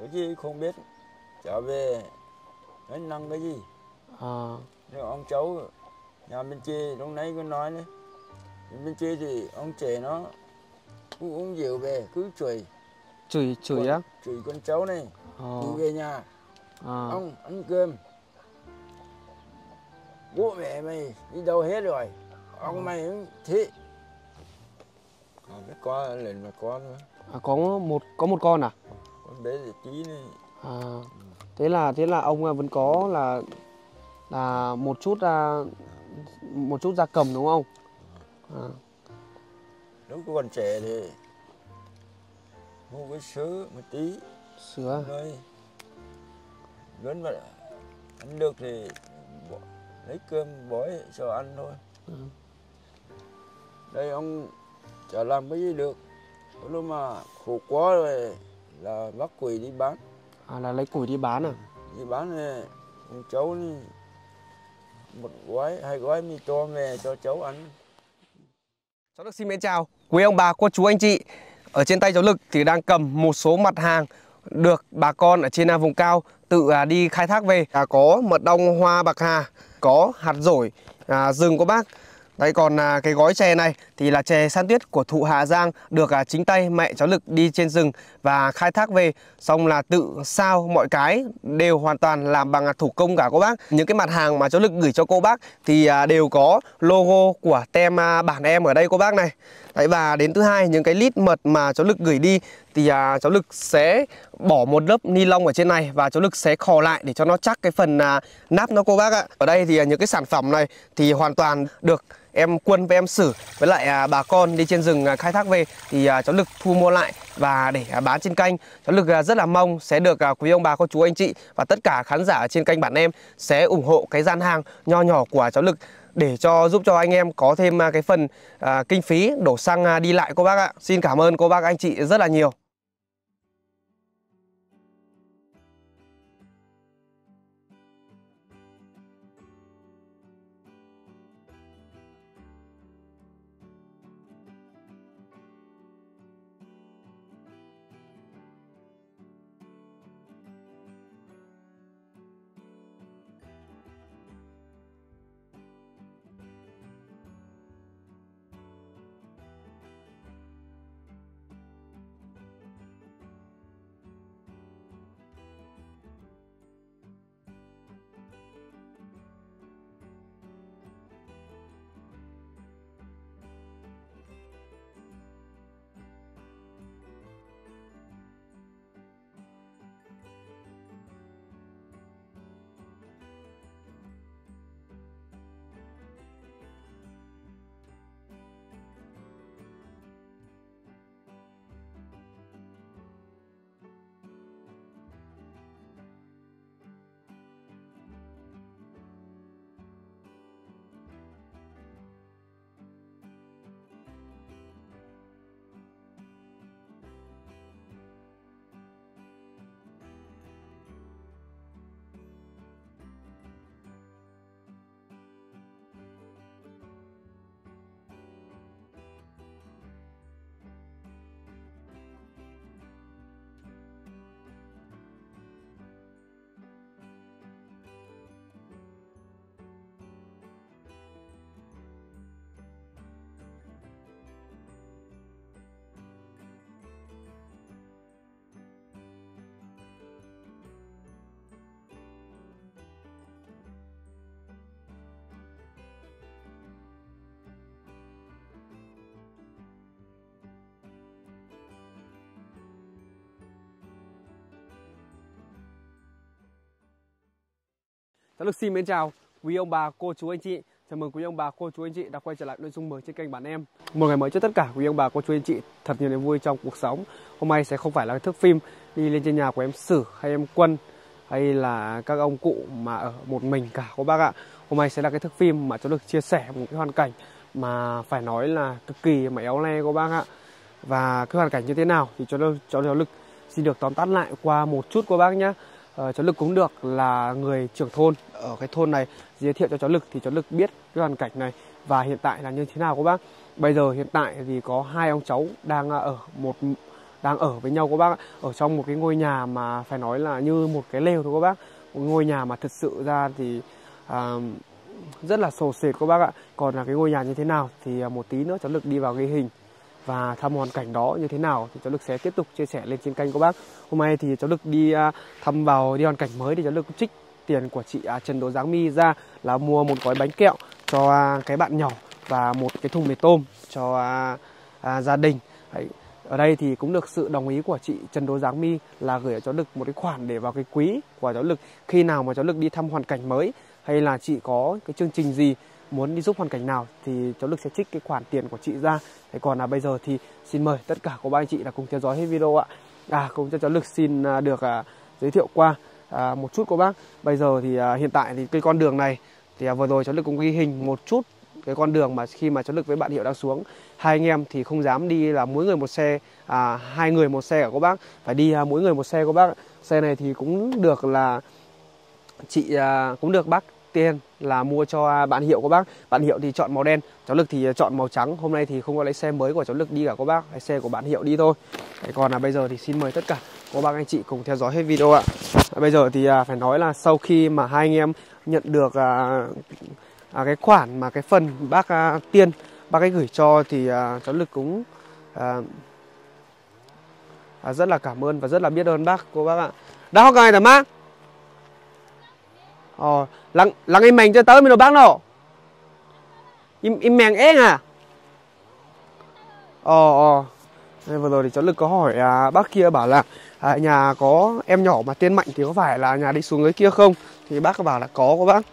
gì không biết. Cháu về anh năng cái gì. Nếu ông cháu nhà bên chị lúc nãy có nói đấy, bên chị thì ông trẻ nó cứ uống rượu về cứ chửi á, chửi con cháu này. Cứ về nhà ông ăn cơm, bố mẹ mày đi đâu hết rồi, ông mày cũng thế. Cái con lên mà con nữa. Có một con à? Con bé thì tí này. Thế là ông vẫn có là một chút gia cầm đúng không? Lúc còn trẻ thì mua cái sữa một tí. Sữa. Rồi lớn mà ăn được thì lấy cơm bói cho ăn thôi. Đây ông chả làm cái gì được. Lúc mà khổ quá rồi là bắt quỷ đi bán. Là lấy củi đi bán à? Đi bán này con cháu này, một gói 2 gói mì tôm về cho cháu ăn. Cháu Lực xin mến chào quý ông bà, cô chú, anh chị. Ở trên tay cháu Lực thì đang cầm một số mặt hàng được bà con ở trên vùng cao tự đi khai thác về. Có mật ong hoa bạc hà, có hạt dổi rừng của bác. Đây còn cái gói chè này thì là chè san tuyết của thụ Hà Giang, được chính tay mẹ cháu Lực đi trên rừng và khai thác về, xong là tự sao mọi cái đều hoàn toàn làm bằng thủ công cả cô bác. Những cái mặt hàng mà cháu Lực gửi cho cô bác thì đều có logo của tem bản em ở đây cô bác này. Đấy, và đến thứ hai, những cái lít mật mà cháu Lực gửi đi thì cháu Lực sẽ bỏ một lớp ni lông ở trên này và cháu Lực sẽ khò lại để cho nó chắc cái phần nắp nó cô bác ạ. Ở đây thì những cái sản phẩm này thì hoàn toàn được em Quân với em Sử với lại bà con đi trên rừng khai thác về thì cháu Lực thu mua lại và để bán trên kênh. Cháu Lực rất là mong sẽ được quý ông bà, cô chú, anh chị và tất cả khán giả ở trên kênh bản em sẽ ủng hộ cái gian hàng nho nhỏ của cháu Lực để giúp cho anh em có thêm cái phần kinh phí đổ xăng đi lại cô bác ạ. Xin cảm ơn cô bác, anh chị rất là nhiều. Cháu Lực xin mến chào quý ông bà, cô chú, anh chị. Chào mừng quý ông bà, cô chú, anh chị đã quay trở lại nội dung mới trên kênh bản em. Một ngày mới cho tất cả quý ông bà, cô chú, anh chị thật nhiều niềm vui trong cuộc sống. Hôm nay sẽ không phải là thước phim đi lên trên nhà của em Sử hay em Quân hay là các ông cụ mà ở một mình cả cô bác ạ. Hôm nay sẽ là cái thước phim mà cháu Lực chia sẻ một cái hoàn cảnh mà phải nói là cực kỳ mà éo le cô bác ạ. Và cái hoàn cảnh như thế nào thì cháu Lực xin được tóm tắt lại qua một chút cô bác nhé. Cháu Lực cũng được là người trưởng thôn ở cái thôn này giới thiệu cho cháu Lực thì cháu Lực biết cái hoàn cảnh này và hiện tại là như thế nào các bác. Bây giờ hiện tại thì có 2 ông cháu đang ở đang ở với nhau các bác ạ. Ở trong một cái ngôi nhà mà phải nói là như một cái lều thôi các bác. Một ngôi nhà mà thực sự ra thì rất là sồ sệt các bác ạ. Còn là cái ngôi nhà như thế nào thì một tí nữa cháu Lực đi vào ghi hình và thăm hoàn cảnh đó như thế nào thì cháu Lực sẽ tiếp tục chia sẻ lên trên kênh các bác. Hôm nay thì cháu Lực đi thăm vào đi hoàn cảnh mới thì cháu Lực trích tiền của chị Trần Đỗ Giáng My ra là mua một gói bánh kẹo cho cái bạn nhỏ và một cái thùng mì tôm cho gia đình. Đấy. Ở đây thì cũng được sự đồng ý của chị Trần Đỗ Giáng My là gửi cho cháu Lực một cái khoản để vào cái quỹ của cháu Lực khi nào mà cháu Lực đi thăm hoàn cảnh mới hay là chị có cái chương trình gì muốn đi giúp hoàn cảnh nào thì cháu Lực sẽ trích cái khoản tiền của chị ra. Thế còn là bây giờ thì xin mời tất cả cô bác anh chị là cùng theo dõi hết video ạ. Cùng cho cháu Lực xin được giới thiệu qua một chút cô bác. Bây giờ thì hiện tại thì cái con đường này thì vừa rồi cháu Lực cũng ghi hình một chút cái con đường mà khi mà cháu Lực với bạn Hiệu đang xuống. Hai anh em thì không dám đi là mỗi người một xe, hai người một xe cả cô bác, phải đi mỗi người một xe cô bác. Xe này thì cũng được là chị cũng được bác tiền là mua cho bạn Hiệu cô bác. Bạn Hiệu thì chọn màu đen, cháu Lực thì chọn màu trắng. Hôm nay thì không có lấy xe mới của cháu Lực đi cả cô bác, lấy xe của bạn Hiệu đi thôi. Đấy, còn là bây giờ thì xin mời tất cả cô bác anh chị cùng theo dõi hết video ạ. Bây giờ thì phải nói là sau khi mà hai anh em nhận được cái khoản mà cái phần bác Tiên bác ấy gửi cho thì cháu Lực cũng rất là cảm ơn và rất là biết ơn bác cô bác ạ. Đã học ngày tầm bác lắng im mình cho tới mình đồ bác đâu im mèng ếch vừa rồi thì cháu Lực có hỏi bác kia bảo là nhà có em nhỏ mà tên Mạnh thì có phải là nhà đi xuống dưới kia không, thì bác bảo là có cô bác.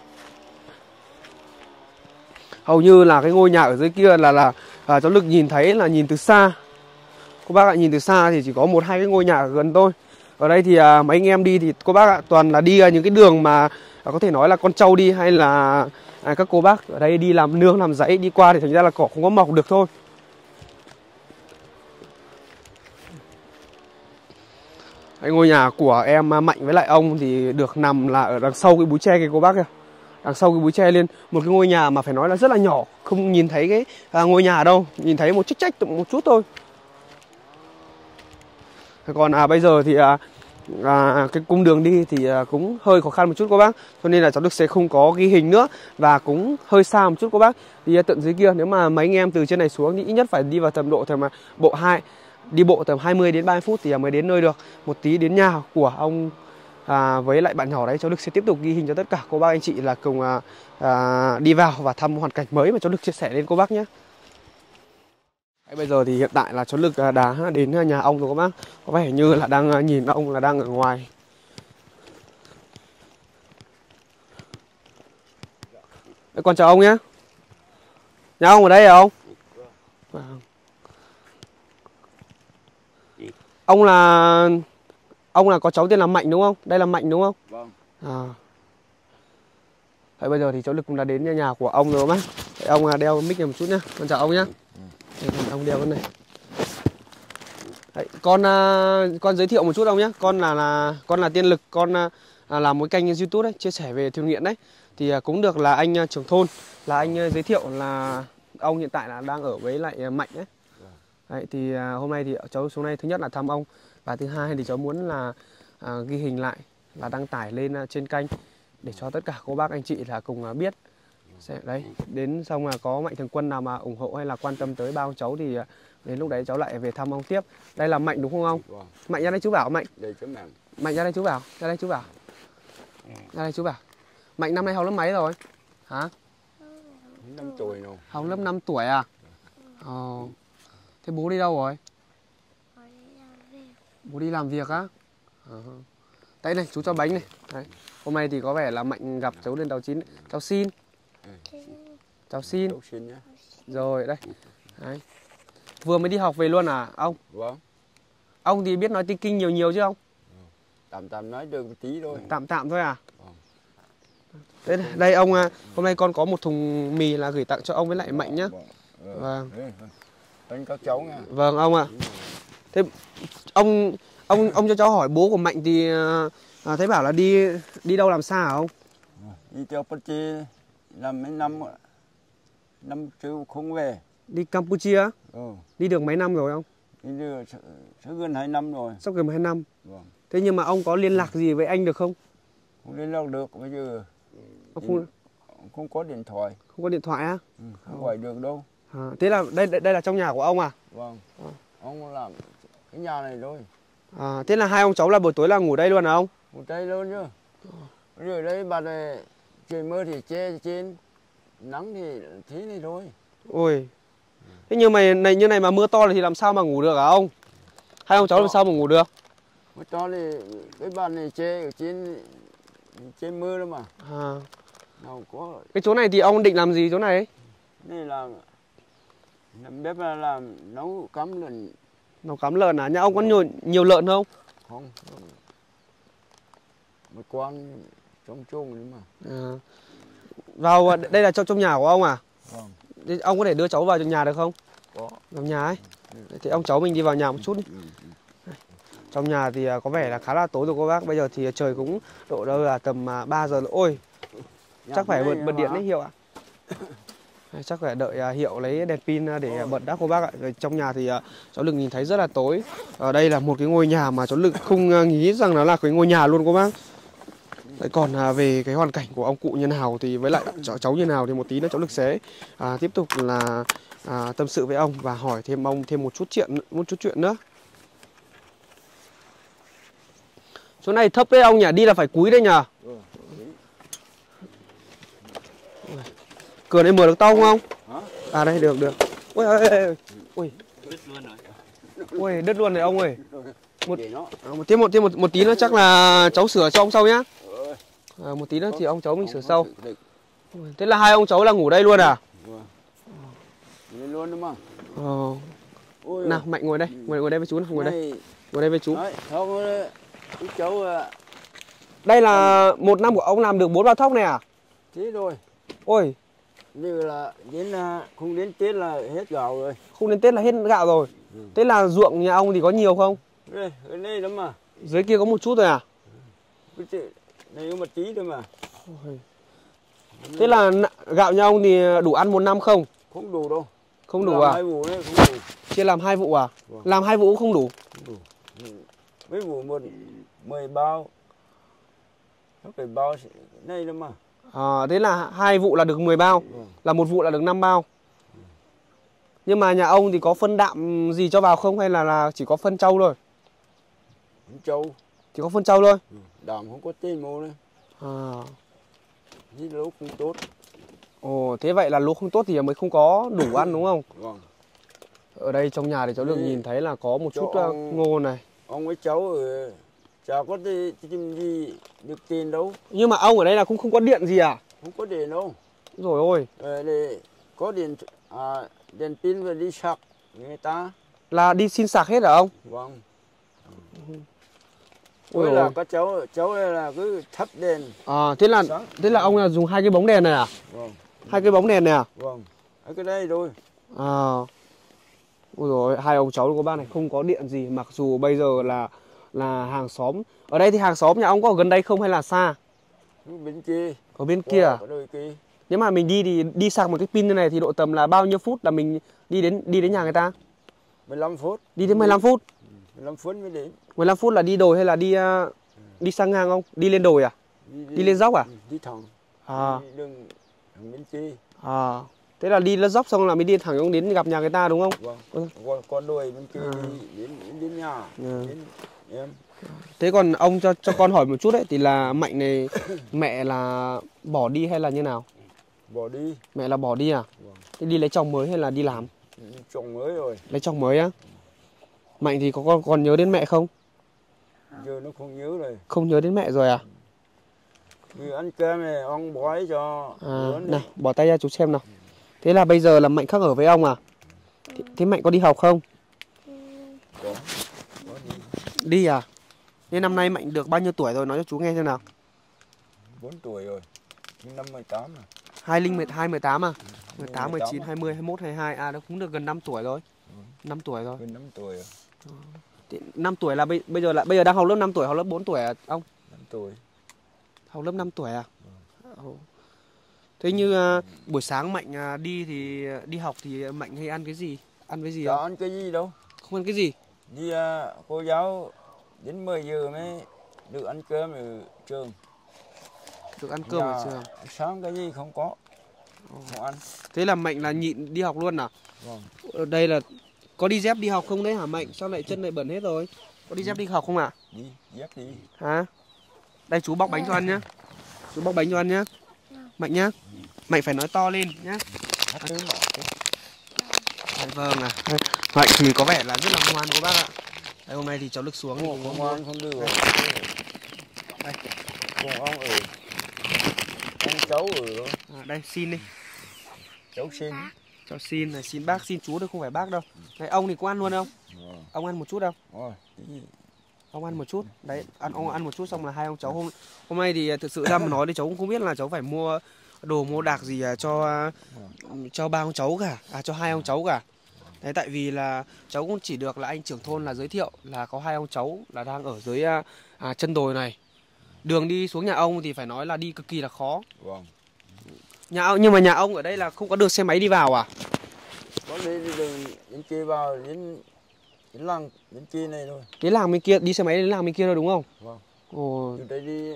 Hầu như là cái ngôi nhà ở dưới kia là cháu Lực nhìn thấy là nhìn từ xa cô bác ạ. Nhìn từ xa thì chỉ có một hai cái ngôi nhà ở gần thôi. Ở đây thì mấy anh em đi thì cô bác ạ toàn là đi những cái đường mà có thể nói là con trâu đi, hay là các cô bác ở đây đi làm nương làm giấy đi qua thì thành ra là cỏ không có mọc được thôi. Cái ngôi nhà của em Mạnh với lại ông thì được nằm là ở đằng sau cái búi tre kìa cô bác kìa. Đằng sau cái búi tre lên một cái ngôi nhà mà phải nói là rất là nhỏ, không nhìn thấy cái ngôi nhà đâu, nhìn thấy một trích một chút thôi. Còn bây giờ thì cái cung đường đi thì cũng hơi khó khăn một chút cô bác, cho nên là cháu Lực sẽ không có ghi hình nữa và cũng hơi xa một chút cô bác. Đi tận dưới kia nếu mà mấy anh em từ trên này xuống thì ít nhất phải đi vào tầm độ đi bộ tầm 20 đến 30 phút thì mới đến nơi được. Một tí đến nhà của ông với lại bạn nhỏ đấy, cháu Lực sẽ tiếp tục ghi hình cho tất cả cô bác anh chị là cùng đi vào và thăm hoàn cảnh mới mà cháu Lực chia sẻ lên cô bác nhé. Bây giờ thì hiện tại là cháu Lực đã đến nhà ông rồi các bác. Có vẻ như là đang nhìn ông là đang ở ngoài. Con chào ông nhé. Nhà ông ở đây hả ông? Vâng. Ông là có cháu tên là Mạnh đúng không? Đây là Mạnh đúng không? Vâng. Đấy, bây giờ thì cháu Lực cũng đã đến nhà của ông rồi bác. Đấy, ông đeo mic này một chút nhá. Con chào ông nhé. Ông đeo cái này. Đấy, con giới thiệu một chút ông nhé. Con là Tiên Lực, con làm một kênh YouTube đấy, chia sẻ về thiền nghiện đấy. Thì cũng được là anh trưởng thôn là anh giới thiệu là ông hiện tại là đang ở với lại Mạnh đấy. Đấy thì hôm nay thì cháu xuống đây thứ nhất là thăm ông và thứ hai thì cháu muốn là ghi hình lại và đăng tải lên trên kênh để cho tất cả cô bác anh chị là cùng biết. Đấy, đến xong là có Mạnh Thường Quân nào mà ủng hộ hay là quan tâm tới ba ông cháu thì đến lúc đấy cháu lại về thăm ông tiếp. Đây là Mạnh đúng không ông? Mạnh ra đây chú Bảo. Mạnh ra đây chú Bảo. Ra đây chú Bảo. Ra đây chú Bảo. Mạnh năm nay học lớp mấy rồi? Hả? 5 tuổi rồi. Học lớp 5 tuổi à? Thế bố đi đâu rồi? Bố đi làm việc á? Đây này chú cho bánh này. Đấy. Hôm nay thì có vẻ là Mạnh gặp cháu lên tàu 9. Cháu xin. Cháu xin. Rồi đây. Đấy. Vừa mới đi học về luôn à ông? Vâng. Ông thì biết nói tiếng Kinh nhiều chứ không? Tạm nói được một tí thôi. Tạm thôi à? Đây ông, hôm nay con có một thùng mì là gửi tặng cho ông với lại Mạnh nhá. Vâng. Anh các cháu nha. Vâng ông ạ. Thế ông cho cháu hỏi bố của Mạnh thì thấy bảo là đi đâu làm xa hả ông? Đi Campuchia làm mấy năm chưa không về. Đi Campuchia? Ừ. Đi được mấy năm rồi ông? Bây giờ sẽ gần 2 năm rồi. Sắp gần 2 năm. Vâng. Thế nhưng mà ông có liên lạc gì với anh được không? Không liên lạc được, bây giờ không có điện thoại. Không có điện thoại á? Không gọi được đâu. Thế là đây là trong nhà của ông à? Vâng. Ông làm cái nhà này thôi. Thế là hai ông cháu là buổi tối là ngủ đây luôn hả ông? Ngủ đây luôn chứ. Bây giờ đây bà này trời mưa thì che trên, nắng thì thế này thôi. Ôi. Thế nhưng mà như này mà mưa to thì làm sao mà ngủ được hả ông? Hai ông cháu làm sao mà ngủ được? Mưa to thì cái bàn này che ở trên mưa đó mà. Nào có. Cái chỗ này thì ông định làm gì chỗ này ấy? Đây là bếp là làm nấu cắm lợn. Nấu cắm lợn à? Nhà ông có nhiều lợn không? Không. Một con trống chung nữa mà. Vào đây là trong nhà của ông à? Vâng. Thế ông có thể đưa cháu vào trong nhà được không? Có. Vào nhà ấy. Thì ông cháu mình đi vào nhà một chút đi. Trong nhà thì có vẻ là khá là tối rồi cô bác. Bây giờ thì trời cũng độ đâu là tầm 3 giờ. Ôi, chắc phải bật điện đấy Hiệu ạ. Chắc phải đợi Hiệu lấy đèn pin để bật đã cô bác ạ. Rồi trong nhà thì cháu Lực nhìn thấy rất là tối. Ở đây là một cái ngôi nhà mà cháu Lực không nghĩ rằng nó là cái ngôi nhà luôn cô bác. Đấy, còn về cái hoàn cảnh của ông cụ như nào thì với lại cháu như nào thì một tí nữa cháu Lực sẽ tiếp tục là tâm sự với ông và hỏi thêm ông thêm một chút chuyện nữa. Chỗ này thấp đấy ông nhỉ, đi là phải cúi đây nhờ. Cửa này mở được to không ông? Đây được. Ôi ơi. Đứt luôn rồi. Ôi đứt luôn rồi ông ơi. Một tí nữa chắc là cháu sửa cho ông sau nhá. Một tí nữa thì ông cháu mình sửa sau. Thế là hai ông cháu là ngủ đây luôn à? Đây luôn đúng không? Nào Mạnh ngồi đây với chú nào, ngồi đây với chú. Cháu đây là một năm của ông làm được 4 bao thóc này à? Thế rồi. Ôi. Như là không đến Tết là hết gạo rồi. Không đến Tết là hết gạo rồi. Thế là ruộng nhà ông thì có nhiều không? Đây, ở đây lắm mà. Dưới kia có một chút thôi à? Đây có một tí thôi mà. Thế là gạo nhà ông thì đủ ăn một năm không? Không đủ đâu. Không đủ à? 2 vụ đấy không đủ. Chia làm 2 vụ à? Vâng. Làm 2 vụ cũng không đủ. Không đủ. Mấy vụ 10 bao. Nó phải bao đây lắm mà. Thế là 2 vụ là được 10 bao. Là một vụ là được 5 bao. Nhưng mà nhà ông thì có phân đạm gì cho vào không hay là chỉ có phân trâu thôi? Phân trâu. Chỉ có phân trâu thôi. Đạm không có tên mô đấy. Thế lúa không tốt. Ồ, thế vậy là lúa không tốt thì mới không có đủ ăn đúng không? Vâng. Ở đây trong nhà thì cháu được nhìn thấy là có một chút ngô này. Ông với cháu chả có gì được tiền đâu. Nhưng mà ông ở đây là cũng không có điện gì à? Không có điện đâu. Rồi ôi. Để có đèn pin và đi sạc người ta. Là đi xin sạc hết hả ông? Vâng. Ôi là có cháu đây là cứ thắp đèn. Thế là ông là dùng 2 cái bóng đèn này à? Vâng. 2 cái bóng đèn này à? Vâng. Cái đây thôi. Ôi rồi hai ông cháu của bác này không có điện gì, mặc dù bây giờ là hàng xóm. Ở đây thì hàng xóm nhà ông có ở gần đây không hay là xa? Bên kia. Ở bên kia à? Kia. Nếu mà mình đi sạc một cái pin như này thì độ tầm là bao nhiêu phút là mình đi đến nhà người ta? 15 phút. Đi đến 15 phút. 15 phút mới đến. 15 phút là đi đồi hay là đi sang ngang không? Đi lên đồi à? Đi lên dốc à? Đi thẳng. Đi đường bên kia. Thế là đi lên dốc xong là mới đi thẳng đến gặp nhà người ta đúng không? Vâng. Con đồi bên kia đi đến nhà. Đến em. Thế còn ông cho con hỏi một chút đấy, thì là Mạnh này mẹ là bỏ đi hay là như nào? Bỏ đi. Mẹ là bỏ đi à? Vâng. Thế đi lấy chồng mới hay là đi làm? Chồng mới rồi. Lấy chồng mới á? Mạnh thì có còn nhớ đến mẹ không? Giờ nó không nhớ rồi. Không nhớ đến mẹ rồi à? Vì ăn cơm này ông bói cho. Này, bỏ tay ra chú xem nào. Thế là bây giờ là Mạnh khác ở với ông à? Thế Mạnh có đi học không? Có đi à? Thế năm nay Mạnh được bao nhiêu tuổi rồi, nói cho chú nghe xem nào. 4 tuổi rồi. Năm 18 à? 2012, 18 à? 18, 19, 20, 21, 22. Nó cũng được gần 5 tuổi rồi. 5 tuổi rồi. Gần 5 tuổi rồi. 5 tuổi là bây giờ đang học lớp 5 tuổi, học lớp 4 tuổi à ông? 5 tuổi. Học lớp 5 tuổi à? Thế như buổi sáng Mạnh đi học thì Mạnh hay ăn cái gì? Ăn với gì Chả không? ăn cái gì đâu. Không ăn cái gì? Đi cô giáo đến 10 giờ mới được ăn cơm ở trường. Được ăn cơm ở trường. Sáng cái gì không có. Không ăn. Thế là Mạnh là nhịn đi học luôn à? Vâng. Ở đây là có đi dép đi học không đấy hả Mạnh? Sao lại chân lại bẩn hết rồi? Có đi dép đi học không ạ? Đi, dép đi. Hả? Đây chú bóc bánh cho ăn nhá. Chú bóc bánh cho ăn nhá. Mạnh nhá. Mạnh phải nói to lên nhá. Vâng à. Mạnh thì có vẻ là rất là ngoan của bác ạ. Đây, hôm nay thì cháu Lực xuống. Không ngoan không được rồi. Đây. Cùng ông ở. Ông cháu ở đó. Đây xin đi. Cháu xin. Cháu xin này, xin bác, xin chú thôi, không phải bác đâu. Này, ông thì có ăn luôn không? Ông ăn một chút không? Ông ăn một chút. Đấy, ông ăn một chút xong là hai ông cháu hôm nay thì thực sự ra mà nói thì cháu cũng không biết là cháu phải mua đồ mua đạc gì cho ba ông cháu cả, cho hai ông cháu cả. Đấy, tại vì là cháu cũng chỉ được là anh trưởng thôn là giới thiệu là có hai ông cháu là đang ở dưới chân đồi này. Đường đi xuống nhà ông thì phải nói là đi cực kỳ là khó. Vâng. Nhưng mà nhà ông ở đây là không có đường xe máy đi vào à? Có đi đường đến kia vào đến làng đến kia này thôi. Cái làng bên kia đi xe máy đến làng bên kia thôi đúng không? Vâng. Ồ. Từ đây đi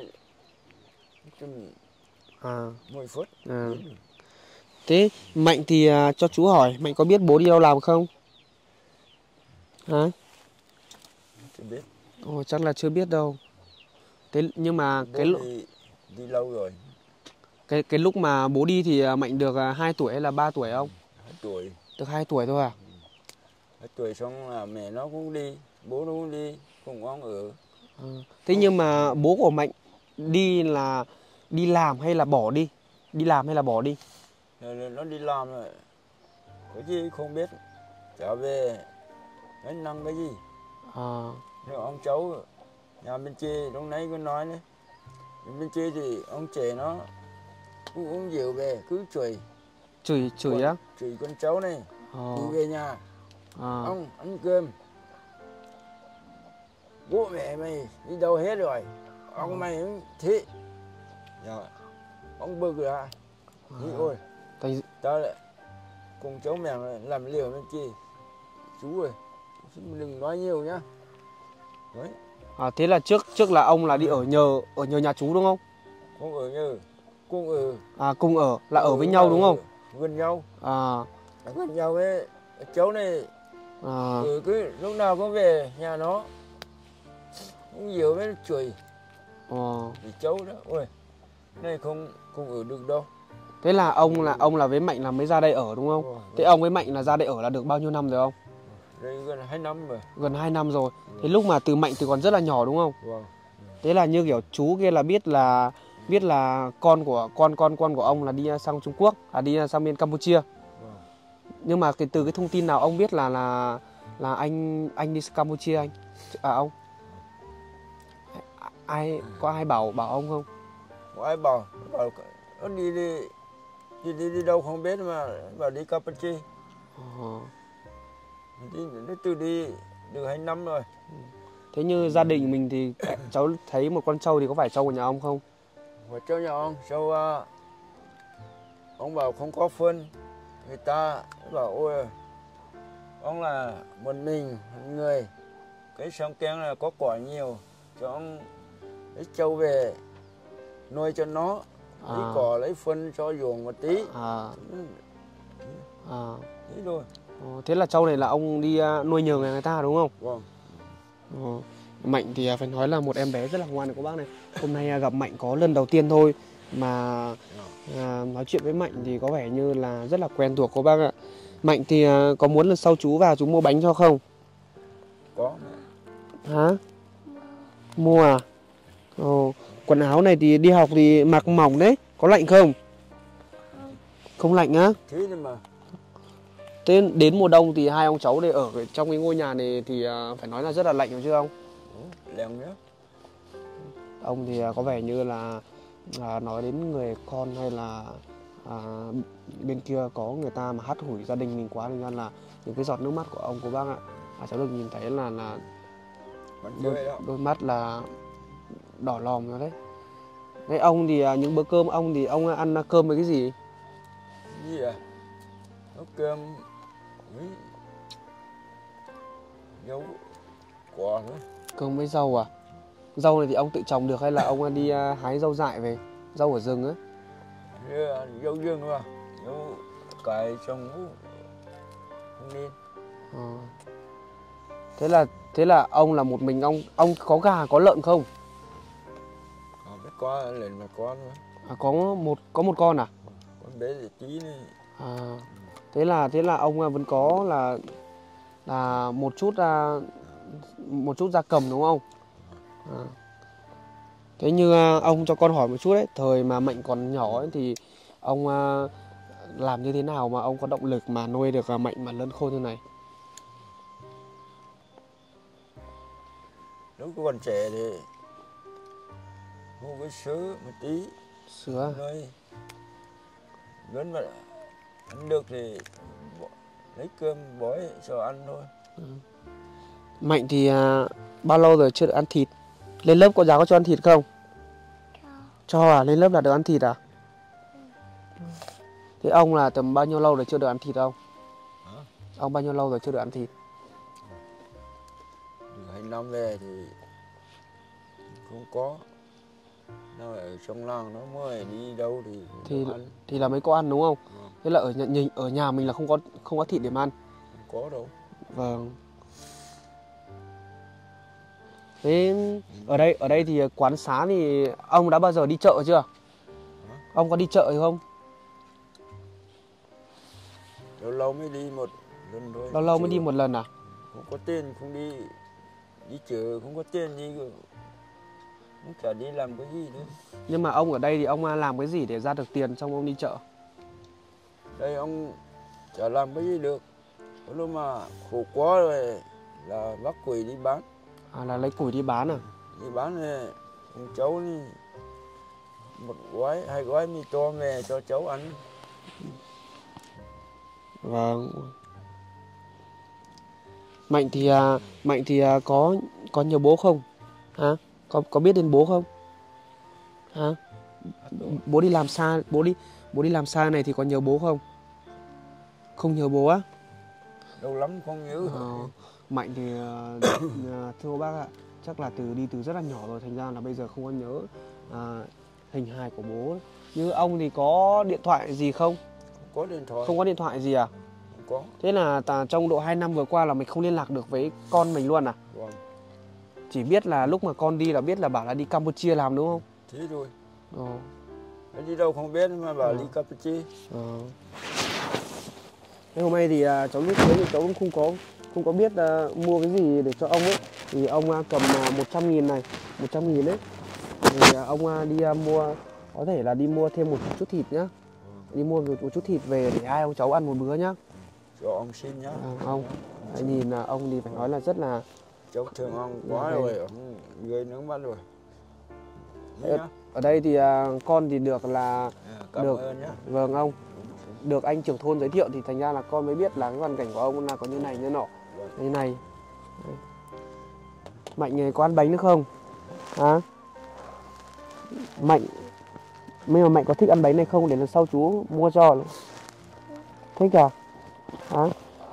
10 phút. Thế Mạnh thì cho chú hỏi, Mạnh có biết bố đi đâu làm không? Hả? Chưa biết. Ồ, chắc là chưa biết đâu. Thế nhưng mà bố cái lúc đi lâu rồi. Cái lúc mà bố đi thì Mạnh được 2 tuổi hay là 3 tuổi không? 2 tuổi. Được 2 tuổi thôi à? 2 tuổi xong là mẹ nó cũng đi, bố nó cũng đi, cùng ông ở. Thế nhưng mà bố của Mạnh đi là đi làm hay là bỏ đi? Đi làm hay là bỏ đi? Nó đi làm rồi. Có gì không biết. Trở về nó nâng cái gì. Nếu ông cháu nhà bên kia lúc nãy có nói đấy. Bên kia thì ông trẻ nó cứ uống rượu về cứ chửi. Chửi á? Chửi con cháu này. Đi về nhà. Ông ăn cơm. Bố mẹ mày đi đâu hết rồi. Ông mày cũng thế. Dạ. Ông bực ra. Đi ôi. Tao lại cùng cháu mẹ làm liều bên kia. Chú ơi, đừng nói nhiều nhá. Đấy. Thế là trước là ông là đi ở nhờ nhà chú đúng không? Không ở nhờ, cùng ở. Cùng ở là ở với nhau đúng không? Gần nhau. Gần nhau với cháu này. Cứ lúc nào cũng về nhà nó. Cũng nhiều với chửi. Vì cháu đó, ôi, này không ở được đâu. Thế là ông là với Mạnh là mới ra đây ở đúng không? Thế ông với Mạnh là ra đây ở là được bao nhiêu năm rồi không? Đây gần 2 năm rồi. Gần 2 năm rồi. Thế lúc mà Mạnh từ còn rất là nhỏ đúng không? Vâng. Thế là như kiểu chú kia là biết là con của ông là đi sang Trung Quốc, đi sang bên Campuchia. Nhưng mà từ cái thông tin nào ông biết là anh đi Campuchia anh? Ông. Có ai bảo ông không? Có ai bảo nó đi đâu không biết mà bảo đi Campuchia. Nó từ đi được 2 năm rồi. Thế như gia đình mình thì cháu thấy một con trâu thì có phải trâu của nhà ông không? Phải trâu nhà ông, trâu ông bảo không có phân. Người ta bảo ôi ông là một mình người. Cái sông keng là có quả nhiều. Cho ông lấy trâu về nuôi cho nó. Lấy cỏ lấy phân cho ruộng một tí. Thế thôi. Thế là trâu này là ông đi nuôi nhờ người ta đúng không? Vâng. Mạnh thì phải nói là một em bé rất là ngoan của bác này. Hôm nay gặp Mạnh có lần đầu tiên thôi mà nói chuyện với Mạnh thì có vẻ như là rất là quen thuộc của bác ạ. Mạnh thì có muốn lần sau chú vào chú mua bánh cho không? Có. Hả? Mua à? Quần áo này thì đi học thì mặc mỏng đấy, có lạnh không? Không lạnh á? Thế mà. Thế đến mùa đông thì hai ông cháu đây ở trong cái ngôi nhà này thì phải nói là rất là lạnh rồi chứ không? Lạnh nhá. Ông thì có vẻ như là nói đến người con hay là bên kia có người ta mà hắt hủi gia đình mình quá nên là những cái giọt nước mắt của ông của bác ạ. Cháu được nhìn thấy là đôi mắt là đỏ lòm rồi đấy. Đấy ông thì những bữa cơm ông thì ông ăn cơm với cái gì? Gì à? Nấu cơm dấu quả nữa. Cơm với rau à? Rau này thì ông tự trồng được hay là ông đi hái rau dại về? Rau ở rừng á? Dấu rừng mà, dấu cải trồng không nên. Thế là ông là một mình ông có gà có lợn không? Có lên mà con nữa. Có một con à? Con bé thì tí này. Thế là ông vẫn có là một chút gia cầm đúng không? Thế như ông cho con hỏi một chút đấy, thời mà Mạnh còn nhỏ ấy, thì ông làm như thế nào mà ông có động lực mà nuôi được Mạnh mà lớn khôn như này? Lúc còn trẻ thì mua cái sữa một tí. Sữa? Nuôi. Lớn mà ăn được thì lấy cơm bói cho ăn thôi. Mạnh thì bao lâu rồi chưa được ăn thịt? Lên lớp cô giáo có cho ăn thịt không? Cho à? Lên lớp là được ăn thịt à? Thế ông là tầm bao nhiêu lâu rồi chưa được ăn thịt không? Ông bao nhiêu lâu rồi chưa được ăn thịt? Được 2 năm về thì không có. Nó ở trong làng nó mới đi đâu thì là mới có ăn đúng không? Thế là ở nhà mình là không có thịt để mà ăn. Không có đâu. Vâng. Thế ở đây thì quán xá thì ông đã bao giờ đi chợ chưa? Ông có đi chợ hay không? Lâu lâu mới đi một lần thôi. Lâu lâu mới đi một lần à? Không có tiền, không đi chợ, không có tiền đi, không chả đi làm cái gì nữa. Nhưng mà ông ở đây thì ông làm cái gì để ra được tiền xong ông đi chợ? Đây ông chả làm cái gì được. Có lúc mà khổ quá rồi là bắt củi đi bán. Là lấy củi đi bán à? Đi bán này, ông cháu này, một gói, 2 gói mì tôm về cho cháu ăn. Vâng. Mạnh thì có nhớ bố không? Hả? Có biết đến bố không? Hả? Bố đi làm xa, bố đi làm xa này thì có nhớ bố không? Không nhớ bố á? Lâu lắm không nhớ. Mạnh thì thưa bác ạ, chắc là đi từ rất là nhỏ rồi, thành ra là bây giờ không có nhớ hình hài của bố. Như ông thì có điện thoại gì không? Không có điện thoại. Không có điện thoại gì à? Không có. Thế là trong độ 2 năm vừa qua là mình không liên lạc được với con mình luôn à? Vâng. Chỉ biết là lúc mà con đi là biết là bảo là đi Campuchia làm đúng không? Thế rồi. Đi đâu không biết mà bảo đi Campuchia. Thế hôm nay thì cháu lúc đấy thì cháu cũng không có biết mua cái gì để cho ông ấy. Thì ông cầm 100.000 này, 100.000 đấy. Thì ông đi mua, có thể là đi mua thêm một chút thịt nhá. Đi mua một chút thịt về để hai ông cháu ăn một bữa nhá. Cho ông xin nhá. Ông nhìn ông thì phải nói là rất là... Cháu thương ông quá rồi, ông người nước mắt rồi. Ở đây thì con thì được là... Cảm ơn nhá. Vâng ông. Được anh trưởng thôn giới thiệu thì thành ra là con mới biết là cái hoàn cảnh của ông là có như này như nọ. Như này. Mạnh có ăn bánh nữa không? Hả? Mạnh có thích ăn bánh này không để lần sau chú mua cho? Thích à? Hả?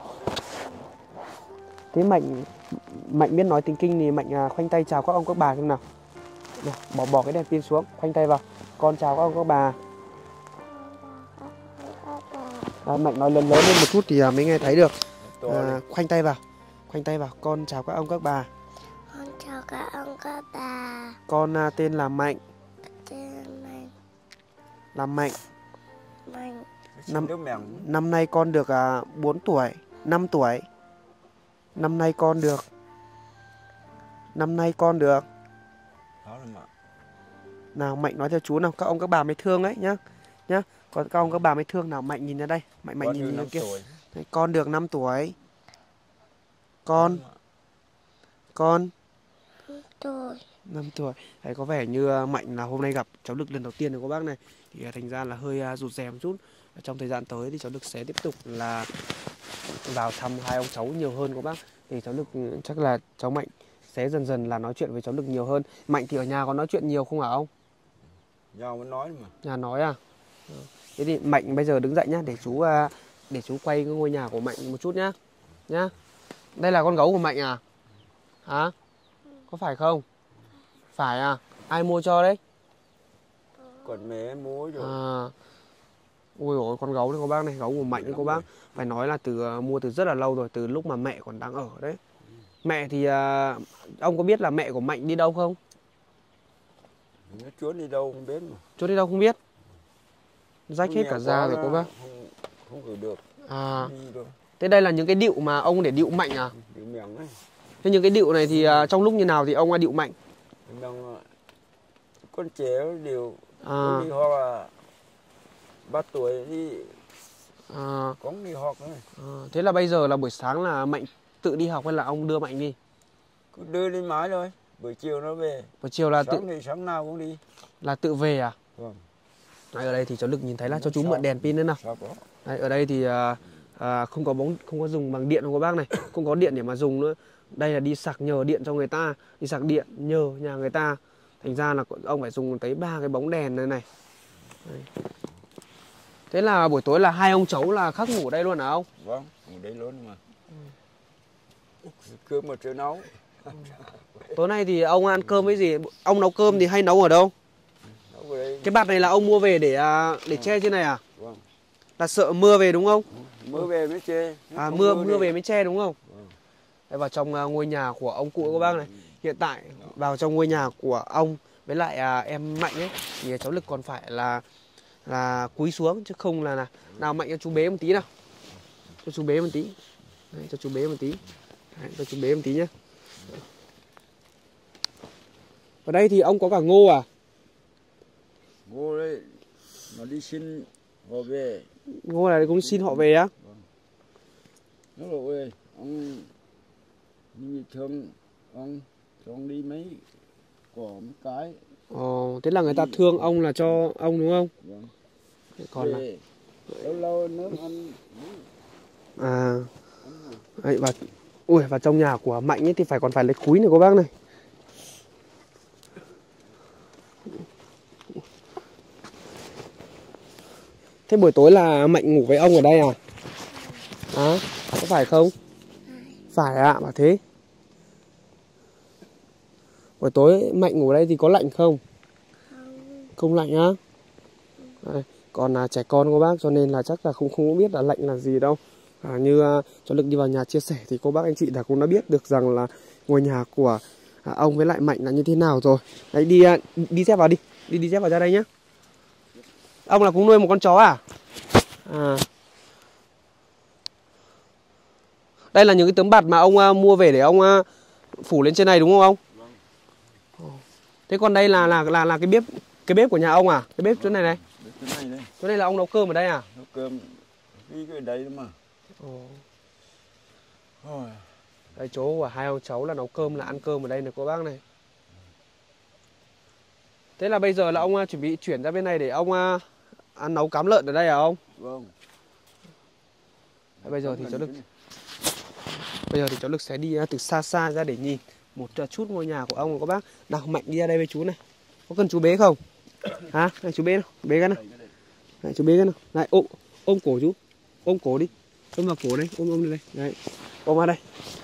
Thế Mạnh biết nói tiếng Kinh thì Mạnh khoanh tay chào các ông các bà xem nào. Nào, bỏ cái đèn pin xuống, khoanh tay vào. Con chào các ông các bà. Mạnh nói lớn lên một chút thì mới nghe thấy được. Khoanh tay vào, con chào các ông các bà. Con chào các ông các bà. Con tên là Mạnh. Mạnh. Năm nay con được 4 tuổi, 5 tuổi. Năm nay con được. Nào Mạnh nói theo chú nào, các ông các bà mới thương đấy nhá. Còn các ông các bà mới thương nào. Mạnh nhìn ra đây, Mạnh nhìn ra kia. Đấy, con được 5 tuổi. Con 5 tuổi. Đấy, có vẻ như Mạnh là hôm nay gặp cháu Lực lần đầu tiên rồi các bác này. Thì thành ra là hơi rụt rè một chút. Trong thời gian tới thì cháu Lực sẽ tiếp tục là vào thăm hai ông cháu nhiều hơn các bác. Thì cháu Lực chắc là cháu Mạnh sẽ dần dần là nói chuyện với cháu Lực nhiều hơn. Mạnh thì ở nhà có nói chuyện nhiều không hả ông? Nhà mới nói mà. Nhà nói à? Thế thì Mạnh bây giờ đứng dậy nhá, để chú quay cái ngôi nhà của Mạnh một chút nhá. Đây là con gấu của Mạnh à? Hả? Có phải không? Phải à? Ai mua cho đấy? Còn mẹ em mua rồi. À. Ui dồi, con gấu đấy cô bác này, gấu của Mạnh đấy cô bác. Phải nói là mua từ rất là lâu rồi, từ lúc mà mẹ còn đang ở đấy. Mẹ thì ông có biết là mẹ của Mạnh đi đâu không? Nó trốn đi đâu không biết mà. Trốn đi đâu không biết. Rách hết cả da rồi cô bác. Không gửi được. À. Thế đây là những cái điệu mà ông để điệu Mạnh à? Điệu miệng ấy. Thế những cái điệu này thì trong lúc như nào thì ông điệu Mạnh? Con trẻ đều đi học là 3 tuổi đi có đi học ấy. Thế là bây giờ là buổi sáng là Mạnh tự đi học hay là ông đưa Mạnh đi? Cứ đưa đi mãi thôi, buổi chiều nó về. Buổi chiều là sáng thì sáng nào cũng đi. Là tự về à? Vâng. Đây, ở đây thì cháu Lực nhìn thấy là cho chú mượn đèn pin nữa nào. Đây, ở đây thì không có dùng bằng điện không có bác này, không có điện để mà dùng nữa. Đây là đi sạc nhờ điện cho người ta, đi sạc điện nhờ nhà người ta. Thành ra là ông phải dùng tới 3 cái bóng đèn này này. Đây. Thế là buổi tối là hai ông cháu là khắc ngủ đây luôn hả ông? Vâng, ngủ đây luôn mà. Cơm mà chưa nấu. Tối nay thì ông ăn cơm với gì? Ông nấu cơm thì hay nấu ở đâu? Nấu ở đây. Cái bạt này là ông mua về để che trên này à? Vâng. Là sợ mưa về đúng không? Mưa về mới che. Mưa về mới che đúng không? Vâng. Đây, vào trong ngôi nhà của ông cụ các bác này. Hiện tại vào trong ngôi nhà của ông với lại em Mạnh ấy thì cháu Lực còn phải là cúi xuống chứ không là nào Mạnh cho chú bế một tí nào. Cho chú bế một tí. Đấy, cho chú bế một tí. Đấy, cho chú bế một tí nhé. Ở đây thì ông có cả ngô à? Ngô đấy, nó đi xin họ về. Ngô này cũng xin họ về á? Vâng. Nó bảo ơi, ông như thương ông đi mấy quả mấy cái. Ồ, thế là người ta thương ông là cho ông đúng không? Vâng. Còn là lâu nữa ăn. À. Đấy, và trong nhà của Mạnh ấy thì còn phải lấy cúi này cô bác này. Thế buổi tối là Mạnh ngủ với ông ở đây à? Có phải không? Phải ạ, bảo thế. Buổi tối Mạnh ngủ ở đây thì có lạnh không? Không lạnh á? Còn trẻ con cô bác cho nên là chắc là không biết là lạnh là gì đâu. Như cháu Lực đi vào nhà chia sẻ thì cô bác anh chị cũng đã biết được rằng là ngôi nhà của ông với lại Mạnh là như thế nào rồi. Đấy, đi dép vào đi. Đi dép vào ra đây nhé. Ông là cũng nuôi một con chó à? Đây là những cái tấm bạt mà ông mua về để ông phủ lên trên này đúng không ông? Vâng. Thế còn đây là cái bếp của nhà ông à? Cái bếp chỗ này này. Chỗ này là ông nấu cơm ở đây à? Nấu cơm đi cái đấy mà. Đây chỗ của hai ông cháu là nấu cơm là ăn cơm ở đây này cô bác này. Thế là bây giờ là ông chuẩn bị chuyển ra bên này để ông ăn nấu cám lợn ở đây à ông? Vâng. Bây giờ thì cháu Lực sẽ đi từ xa xa ra để nhìn một chút ngôi nhà của ông rồi các bác. Nào Mạnh đi ra đây với chú này. Có cần chú bế không? Hả? Này chú bế nào, bế cái nào. Này chú bế cái nào. Này ôm cổ chú. Ôm cổ đi. Ôm vào cổ đây, ôm đi đây. Đấy. Ôm vào đây.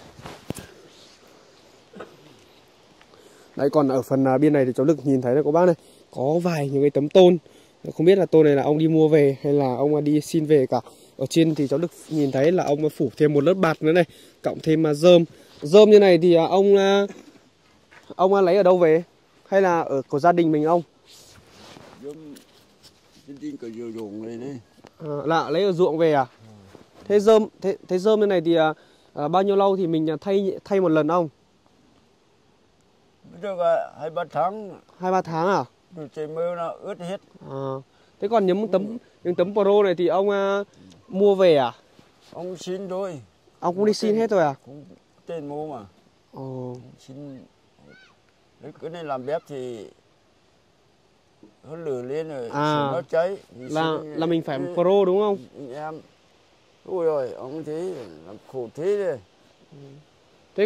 Đấy, còn ở phần bên này thì cháu Lực nhìn thấy đây các bác này, có vài những cái tấm tôn. Không biết là tôn này là ông đi mua về hay là ông đi xin về cả. Ở trên thì cháu Lực nhìn thấy là ông phủ thêm một lớp bạt nữa này, cộng thêm rơm. Rơm như này thì ông lấy ở đâu về? Hay là ở của gia đình mình ông? Rơm trên cái ruộng này đấy. Là lấy ở ruộng về à? Thế rơm như này thì bao nhiêu lâu thì mình thay một lần ông? Được 2-3 tháng. 2-3 tháng à? Rồi trời mưa nó ướt hết. Thế còn những tấm Pro này thì ông mua về à? Ông xin thôi. Ông cũng đi xin hết rồi à? Cũng tên mua mà. Xin. Cái này làm bếp thì nó lửa lên rồi nó cháy. Là mình phải Pro đúng không? Em. Ôi rồi, ông thế làm khổ thế đấy. Thế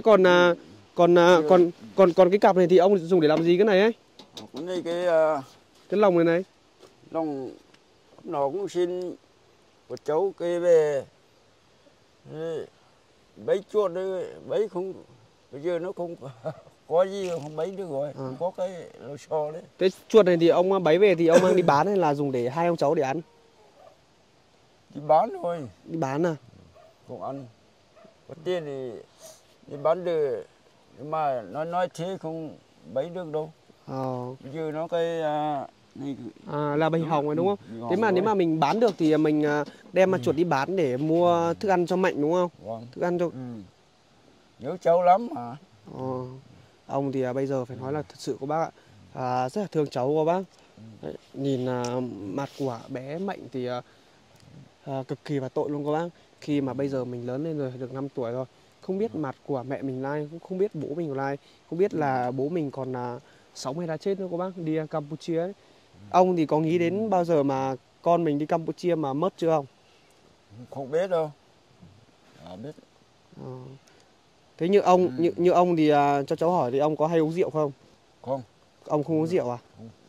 còn cái cặp này thì ông dùng để làm gì cái này ấy? Cái này cái lồng này này. Lồng nó cũng xin một cháu cây về. bấy chuột đấy, bấy không, bây giờ nó không có gì không bấy được rồi, không có cái lò xo đấy. Thế chuột này thì ông bấy về thì ông mang đi bán hay là dùng để hai ông cháu để ăn? Đi bán thôi. Đi bán à? Không ăn. Có tiền thì đi bán được, nhưng mà nói thế không bấy được đâu. Bây giờ nó cái này là bầy hồng rồi đúng không? Thế mà nếu mà mình bán được thì mình đem mà chuột đi bán để mua thức ăn cho Mạnh đúng không? Vâng. Thức ăn cho... Nhớ cháu lắm mà. Ông thì bây giờ phải nói là thật sự cô bác ạ, rất là thương cháu cô bác. Đấy, nhìn mặt của bé Mạnh thì cực kỳ là tội luôn cô bác. Khi mà bây giờ mình lớn lên rồi, được 5 tuổi rồi, không biết mặt của mẹ mình là ai, cũng không biết bố mình là ai, không biết là bố mình còn sống hay đã chết nữa cô bác, đi Campuchia ấy. Ông thì có nghĩ đến bao giờ mà con mình đi Campuchia mà mất chưa ông? Không biết đâu. Biết. Thế như ông như ông thì cho cháu hỏi thì ông có hay uống rượu không? Không. Ông không uống rượu à?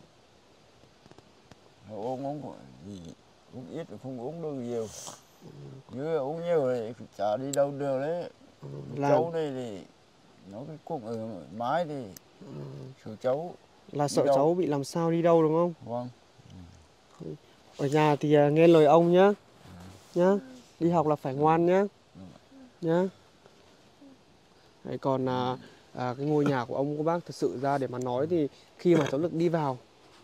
Không. Uống gì, uống ít không uống được nhiều. Như uống nhiều thì chả đi đâu được đấy. Cháu đây thì nó cái cùng ở mái thì sợ cháu. Là sợ cháu bị làm sao đi đâu đúng không? Vâng. Ở nhà thì nghe lời ông nhá. Nhá. Đi học là phải ngoan nhá. Nhá. Đấy, còn cái ngôi nhà của ông cô bác thật sự ra để mà nói thì khi mà cháu Lực đi vào,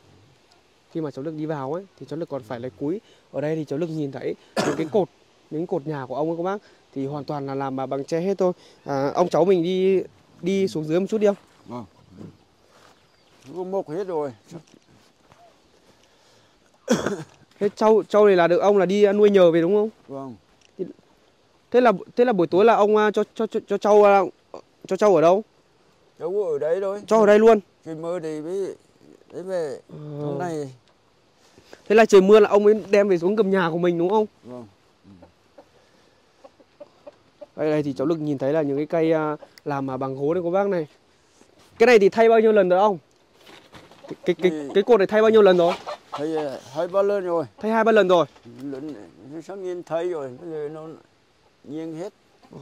ấy thì cháu Lực còn phải lấy cúi. Ở đây thì cháu Lực nhìn thấy những cột nhà của ông ấy cô bác thì hoàn toàn là làm bằng tre hết thôi. Ông cháu mình đi xuống dưới một chút đi không? Vâng. Nó mộc hết rồi. Thế trâu này là được ông là đi nuôi nhờ về đúng không? Vâng. Thế là buổi tối là ông cho trâu ở đâu? Cháu ở đây thôi. Cho ở đây luôn. Trời mưa thì mới về hôm nay. Thế là trời mưa là ông ấy đem về xuống gầm nhà của mình đúng không? Vâng. Đây thì cháu Lực nhìn thấy là những cái cây làm bằng gỗ đấy cô bác này. Cái này thì thay bao nhiêu lần rồi ông? Cái cột này thay bao nhiêu lần rồi? Thay 2-3 lần rồi. Thay 2-3 lần rồi. Lần nó sắp nhiên thay rồi, bây giờ nó nghiêng hết.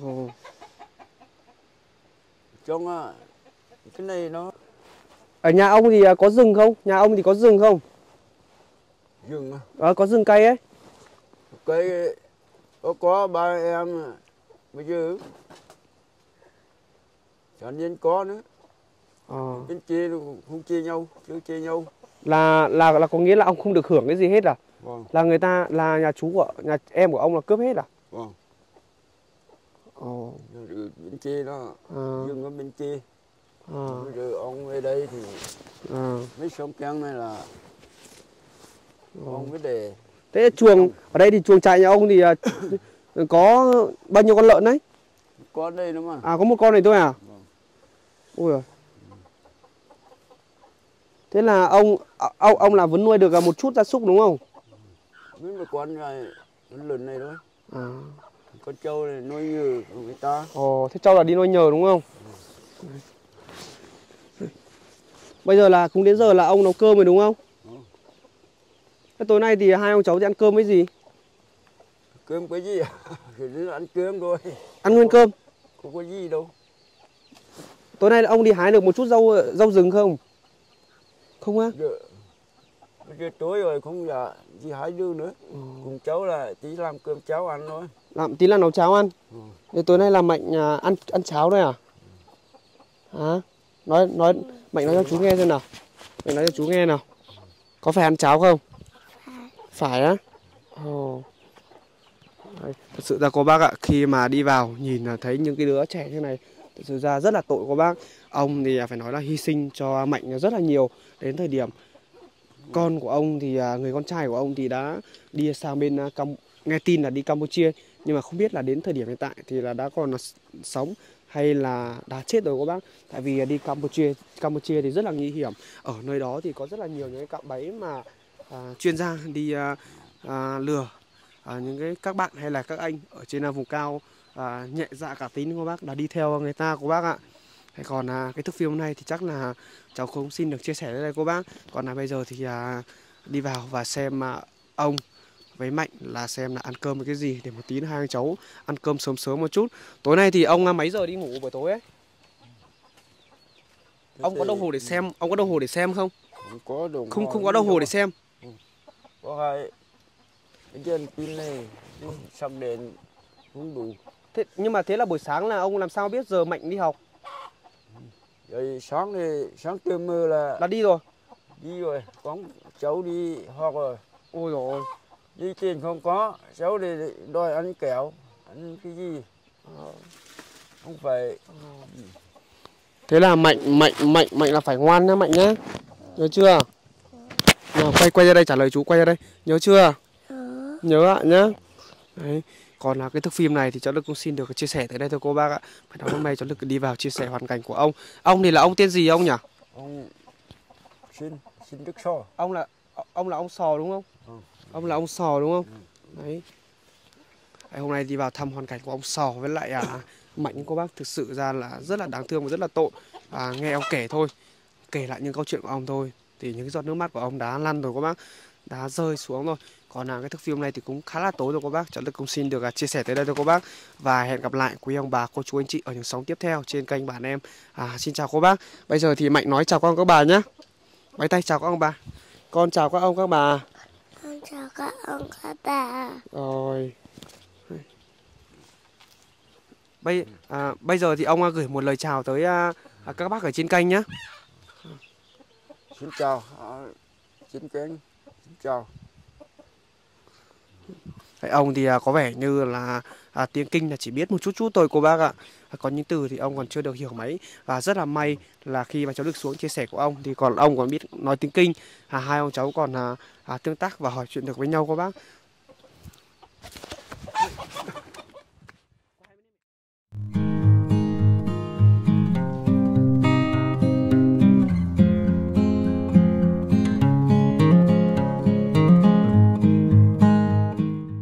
Trong cái này nó... Ở nhà ông thì có rừng không? Nhà ông thì có rừng không? Rừng à? Có rừng cây ấy. Cây có 3 em bây giờ chả nhiên có nữa. Bên chia không chia nhau, chưa chia nhau. Là có nghĩa là ông không được hưởng cái gì hết à? Vâng. Là người ta, là nhà em của ông là cướp hết à? Vâng. Bên chia đó, rừng ở bên chia. Bây giờ ông ở đây thì mấy sông keng này là ông mới để. Thế chuồng, ở đây thì chuồng trại nhà ông thì có bao nhiêu con lợn đấy? Con đây nữa mà. Có một con này thôi à? Vâng. Ui giời. Thế là ông là vẫn nuôi được một chút gia súc đúng không? Mấy một con lợn này thôi. Con trâu này nuôi nhờ của người ta. Thế trâu là đi nuôi nhờ đúng không? Bây giờ là cũng đến giờ là ông nấu cơm rồi đúng không? Thế tối nay thì hai ông cháu thì ăn cơm với gì? Cơm cái gì à? Ăn cơm thôi. Ăn nguyên cơm? Không có gì đâu. Tối nay ông đi hái được một chút rau rừng không? Không á? Bây giờ tối rồi không gì hái được nữa. Cùng cháu là chỉ làm cơm cháo ăn thôi. Tí là nấu cháo ăn. Thế tối nay là Mạnh ăn cháo đây à? Hả? Mạnh nói cho chú nghe xem nào. Mạnh nói cho chú nghe nào. Có phải ăn cháo không? Phải á? Thật sự ra cô bác ạ, khi mà đi vào nhìn thấy những cái đứa trẻ như này, thật sự ra rất là tội cô bác. Ông thì phải nói là hy sinh cho Mạnh rất là nhiều. Đến thời điểm con của ông thì người con trai của ông thì đã đi sang bên nghe tin là đi Campuchia, nhưng mà không biết là đến thời điểm hiện tại thì là đã còn sống hay là đã chết rồi cô bác. Tại vì đi Campuchia thì rất là nguy hiểm. Ở nơi đó thì có rất là nhiều những cái cạm bẫy mà chuyên gia đi lừa những các bạn hay là các anh ở trên vùng cao nhẹ dạ cả tin cô bác đã đi theo người ta cô bác ạ. Còn cái thước phim hôm nay thì chắc là cháu không xin được chia sẻ với đây cô bác. Còn bây giờ thì đi vào và xem ông với Mạnh là xem là ăn cơm với cái gì để một tí nữa hai anh cháu ăn cơm sớm sớm một chút. Tối nay thì ông mấy giờ đi ngủ buổi tối ấy? Ông có đồng hồ để xem, ông có đồng hồ để xem không? Không có đồng hồ để xem. Có hai cái chân pin này sắp đèn không đủ. Thế, nhưng mà thế là buổi sáng là ông làm sao biết giờ Mạnh đi học? Rồi sáng tươi mưa là đi rồi. Đi rồi, con cháu đi học rồi. Ôi rồi. Đi tiền không có, cháu đi đòi ăn kẹo, ăn cái gì? Không phải. Thế là Mạnh là phải ngoan nhá Mạnh nhá. Nhớ chưa? Nào, quay ra đây trả lời chú, quay ra đây. Nhớ chưa? Nhớ ạ nhá. Đấy. Còn là cái thước phim này thì cháu Đức cũng xin được chia sẻ tới đây thôi cô bác ạ. Phải nói hôm nay cháu Đức đi vào chia sẻ hoàn cảnh của ông. Ông thì là ông tên gì ông nhỉ? Ông xin Đức Sò. Ông là ông Sò đúng không? Ông là ông Sò đúng không? Đấy. Đấy. Hôm nay đi vào thăm hoàn cảnh của ông Sò với lại Mạnh cô bác, thực sự ra là rất là đáng thương và rất là tội. Nghe ông kể thôi, kể lại những câu chuyện của ông thôi thì những cái giọt nước mắt của ông đã lăn rồi cô bác, đã rơi xuống rồi. Còn cái thước phim này thì cũng khá là tối rồi cô bác, cháu Đức cũng xin được chia sẻ tới đây thôi cô bác. Và hẹn gặp lại quý ông bà, cô chú anh chị ở những sóng tiếp theo trên kênh Bản Em. Xin chào cô bác. Bây giờ thì Mạnh nói chào các ông các bà nhé. Bái tay chào các ông bà. Con chào các ông các bà. Con chào các ông các bà. Rồi. Bây giờ thì ông gửi một lời chào tới các bác ở trên kênh nhé. Xin chào trên kênh. Xin chào. Ông thì có vẻ như là tiếng Kinh là chỉ biết một chút thôi cô bác ạ. Còn những từ thì ông còn chưa được hiểu mấy. Và rất là may là khi mà cháu được xuống chia sẻ của ông thì còn ông còn biết nói tiếng Kinh. Hai ông cháu còn tương tác và hỏi chuyện được với nhau cô bác.